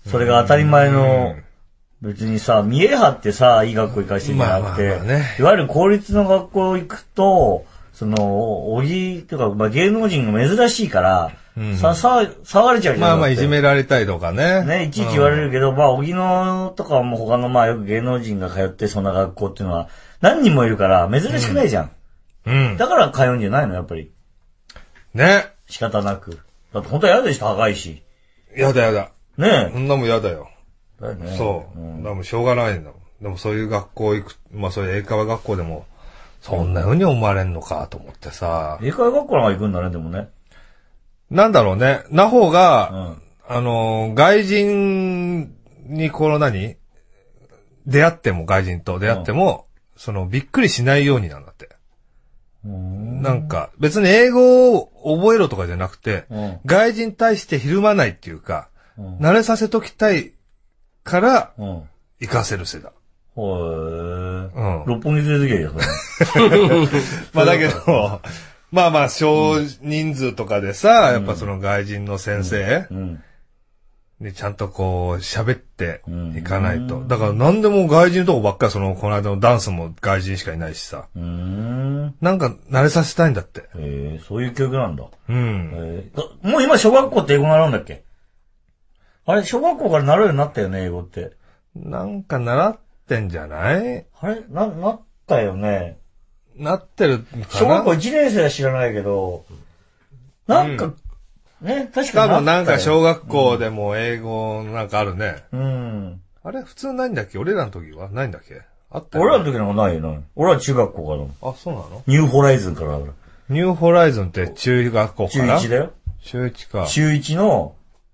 それが当たり前の、別にさ、見え張ってさ、いい学校行かしてんじゃなくて、いわゆる公立の学校行くと、おぎとか、芸能人が珍しいから、騒がれちゃうじゃん。 いじめられたりとかね。 ね、いちいち言われるけど、おぎのとかも他のよく芸能人が通ってそんな学校っていうのは、何人もいるから、珍しくないじゃん。だから通うんじゃないの、やっぱり。 ね。 仕方なく。だって本当は嫌でしょ、高いし。 やだ。 ねえ。 そんなもん嫌だよ。 だよね。 そう。でもしょうがないんだもん。でもそういう学校行く、そういう英会話学校でも、そんな風に思われんのかと思ってさ。 英会話学校なんか行くんだね、でもね。 なんだろうね。な方が、外人に出会っても、外人と出会っても、びっくりしないようになんだって。なんか、別に英語を覚えろとかじゃなくて、外人に対してひるまないっていうか、慣れさせときたいから、活かせる世だ。 六本木連れてけよ、 だけど、少人数とかでさ、やっぱ外人の先生にちゃんと喋っていかないと。だから何でも外人のとこばっかり、この間のダンスも外人しかいないしさ。なんか慣れさせたいんだって。 そういう教育なんだ。もう今小学校って英語習うんだっけ？あれ、小学校から習うようになったよね、英語って。 なんか習ってんじゃない？ あれなったよね。 なってるかな。 小学校1年生は知らないけど、なんか、ね、確かに。 多分なんか小学校でも英語なんかあるね。あれ普通ないんだっけ？俺らの時はないんだっけ？あったよね。 俺らの時なんかないよな。俺ら中学校から。 あ、そうなの？ ニューホライズンから。 ニューホライズンって中学校から？ 中1だよ。 中1か。 中1の、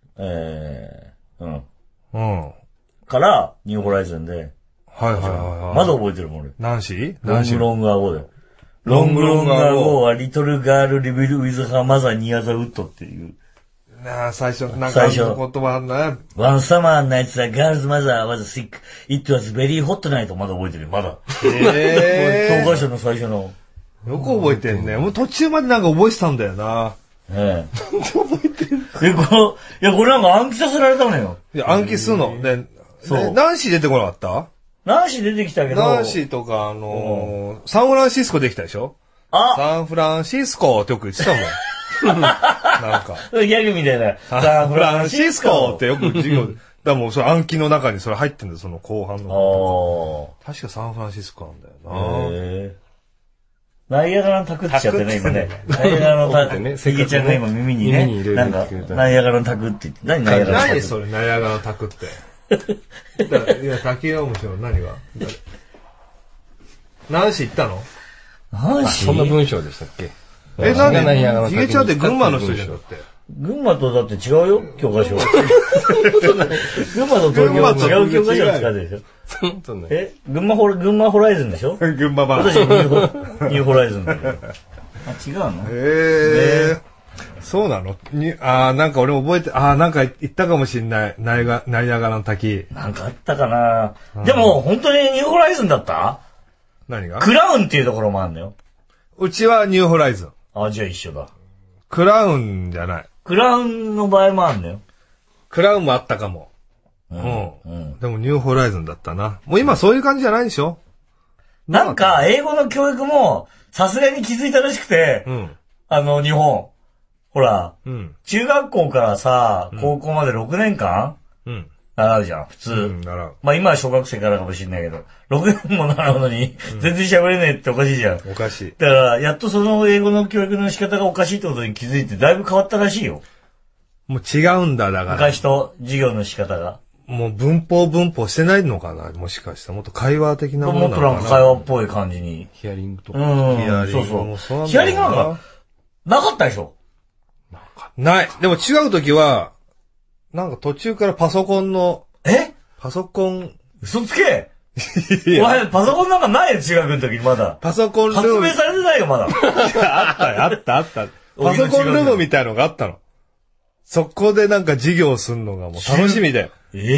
からニューホライズンで。まだ覚えてるもん、俺。 ナンシーロングアゴーで。ロングアゴーはリトルガールリビルウィズハーマザーニアザウッドっていう。 最初、なんか言葉ね。 One summer night the girl's mother was sick. It was very hot night. まだ覚えてる、まだ。教科書の最初の。 よく覚えてんね。もう途中までなんか覚えてたんだよな。 覚えてる。これなんか暗記させられたのよ。 暗記するの。で、ナンシー出てこなかった？ ナンシー出てきたけど。 ナンシーとかサンフランシスコできたでしょ？サンフランシスコってよく言ってたもん。なんか。 ギャグみたいな。 サンフランシスコってよく授業で。だもう暗記の中にそれ入ってんだよ、その後半の。確かサンフランシスコなんだよな。 ナイアガラのタクって言っちゃってね、今ね。ナイアガラのタク。ヒゲちゃんが今耳にね。なんか、ナイアガラのタクって言って。何ナイアガラのタク？ 何それ、ナイアガラのタクって。いや、滝川面白い。何が？ナンシー行ったの？ ナンシー？ そんな文章でしたっけ？ なんでヒゲちゃんって群馬の人でしょって。 群馬とだって違うよ、教科書。群馬と東京違う教科書を使ってるでしょ。群馬ホライズンでしょ？ 群馬版。 私ニューホライズンだけど。違うの？ そうなの？なんか俺覚えて、なんか言ったかもしんない。ナイアガラの滝。 なんかあったかな。でも、本当にニューホライズンだった？ 何が？ クラウンっていうところもあるんだよ。 うちはニューホライズン。 じゃあ一緒だ。 クラウンじゃない。 クラウンの場合もあるんだよ。 クラウンもあったかも。でもニューホライズンだったな。もう今そういう感じじゃないでしょ？ なんか、英語の教育も、さすがに気づいたらしくて、日本。ほら、中学校からさ、高校まで6年間習うじゃん、普通。今は小学生からかもしれないけど、6年も習うのに、全然喋れねえっておかしいじゃん。 おかしい。 だから、やっとその英語の教育の仕方がおかしいってことに気づいて、だいぶ変わったらしいよ。 もう違うんだ、だから。 昔と授業の仕方が。 もう文法してないのかな、もしかしたら。もっと会話的なものなのかな。 もっとなんか会話っぽい感じに。 ヒアリングとか。 そう。ヒアリングなんか、なかったでしょ？ ない。でも違うときは、なんか途中からパソコン。 嘘つけお前、パソコンなんかないよ、中学の時にまだ。 パソコンルーム。 発明されてないよ、まだ。 あった。パソコンルームみたいのがあったの。そこでなんか授業するのがもう楽しみで。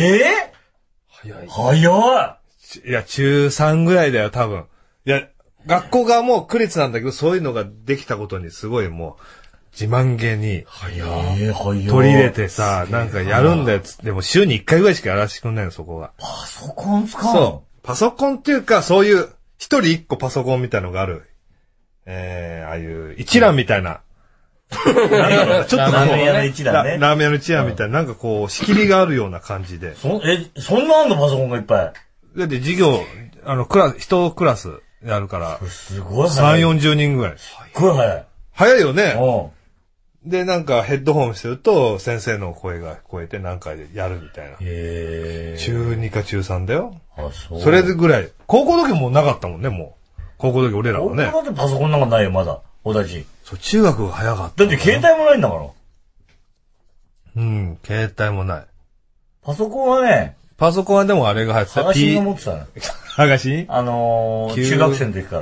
早い。 いや、中3ぐらいだよ、多分。いや、学校側も区立なんだけど、そういうのができたことにすごいもう、 自慢げに、 取り入れてさ、なんかやるんだよ。でも週に1回ぐらいしかやらせてくんないの、そこが。 パソコン使うの？ そう。パソコンっていうか、そういう、一人一個パソコンみたいのがある。ああいう一覧みたいな。ちょっとこう、 ラーメン屋の一覧ね。 ラーメン屋の一覧みたいな、なんかこう、仕切りがあるような感じで。 そんなあんのパソコンがいっぱい。 だって授業、一クラスやるから。 すごい早い。 3、40人ぐらい。 すっごい早い。 早いよね。で、なんかヘッドホンしてると、先生の声が聞こえて何回でやるみたいな。中2か中3だよ。 あ、そう。 それぐらい。高校の時もなかったもんね、もう。高校の時俺らはね。 高校だってパソコンなんかないよ、まだ。小田ち。 そう、中学が早かった。 だって携帯もないんだから。 うん、携帯もない。 パソコンはね。 パソコンはでもあれが入ってた。 はがしが持ってたの。 はがし中学生の時から。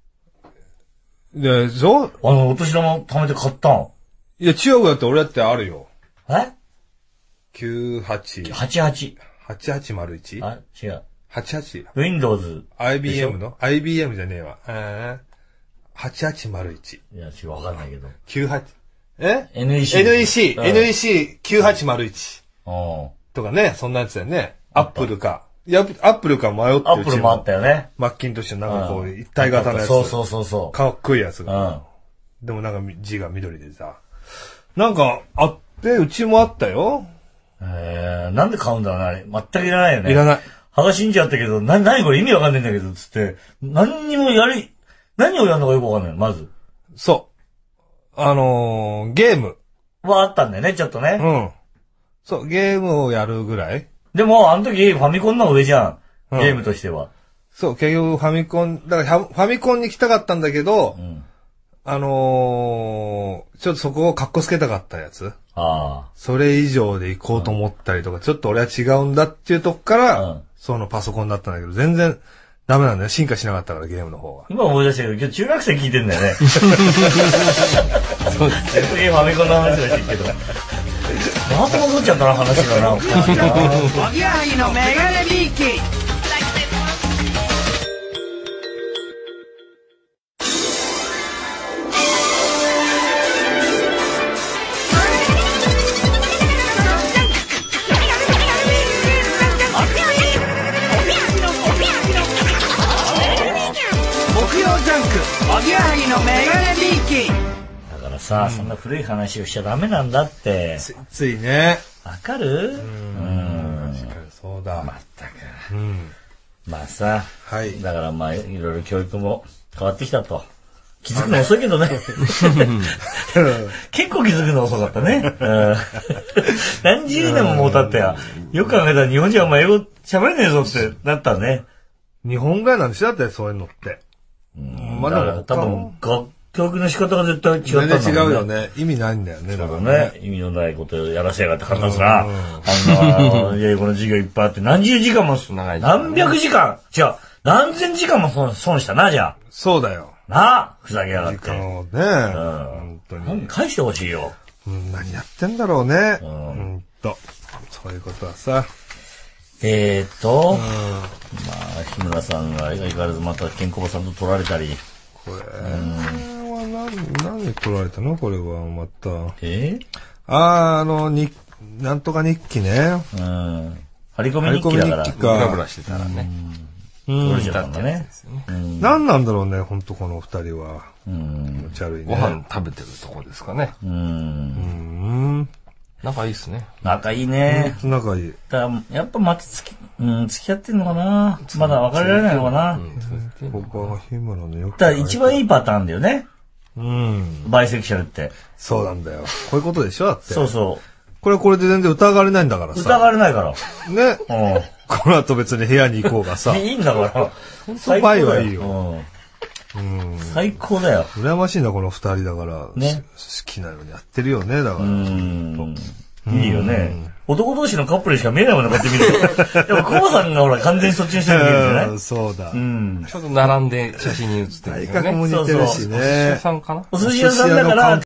で、そう？ お年玉貯めて買ったん。 いや、中学だって俺だってあるよ。 88。 8801? あ、違う。 88? Windows。 IBM の ?IBM じゃねえわ。8801。 いや、違う、わかんないけど。 98。 NEC。 NEC。とかね、そんなやつだよね。アップルか。いや、アップルか迷ってる。 アップルもあったよね。 マッキントッシュのなんかこう、一体型のやつ。 そう。 かっこいいやつが。でもなんか字が緑でさ。なんか、あって、うちもあったよ。 なんで買うんだろうな、あれ。全くいらないよね。 いらない。 はがしんじゃったけど、何これ意味わかんないんだけど、つって。何をやるのかよくわかんない、まず。 そう。ゲーム。 はあったんだよね、ちょっとね。 うん。そう、ゲームをやるぐらい。 でも、あの時ファミコンの方が上じゃん。ゲームとしては。 そう、結局ファミコン、だからファミコンに行きたかったんだけど、ちょっとそこをカッコつけたかったやつ。それ以上で行こうと思ったりとか、ちょっと俺は違うんだっていうとこから、そのパソコンだったんだけど、全然ダメなんだよ。進化しなかったからゲームの方が。 今思い出したけど、今日中学生聞いてんだよね。そうですね。ファミコンの話をしてるけど。また戻っちゃったな、話がな。おぎやはぎのメガネビーキ。おぎやはぎのメガネビーキ。 だからさ、そんな古い話をしちゃダメなんだって。 ついね。 わかる？ 確かにそうだ。 まったく。まあさ、だからまあいろいろ教育も変わってきたと。気づくの遅いけどね。結構気づくの遅かったね。何十年ももう経ってや。よく考えたら日本人はもう英語喋れねえぞってなったね。 日本ぐらいなんでしょだってそういうのって。 まあでも多分教育の仕方が絶対違ったんだもんね。 全然違うよね。意味ないんだよね。 そうだね。意味のないことをやらせやがって簡単ですな。英語の授業いっぱいあって何十時間も、何百時間違う。何千時間も損したな、じゃあ。 そうだよ。 なあふざけやがって。 時間をね。本当に。 返してほしいよ。 何やってんだろうね。そういうことはさ。 まあ、日村さんが相変わらずまたケンコバさんと取られたり。 これは何で取られたのこれはまた。なんとか日記ね。 張り込み日記だから。 ブラブラしてたらね。 取れちゃったんだね。 何なんだろうね、本当この二人は。気持ち悪いね。 ご飯食べてるとこですかね。仲いいっすね。 仲いいね。 仲いい。 やっぱまた付き合ってんのかなまだ別れられないのかなここは日村のよく。 だから一番いいパターンだよね。バイセクシャルって。 そうなんだよ。こういうことでしょだって。 そうそう。 これはこれで全然疑われないんだからさ。 疑われないから。 ね。この後別に部屋に行こうがさ。 いいんだから。 最高はいいよ。 最高だよ。 羨ましいな、この二人だから。ね。好きなようにやってるよね、だから。 いいよね。男同士のカップルしか見えないもんね、こうやって見ると。でも、コバさんがほら、完全にそっちの人に見えるじゃないそうだ。 ちょっと並んで写真に写ってるんですよね。 体格も似てるしね。 お寿司屋さんかな？ お寿司屋さんだから、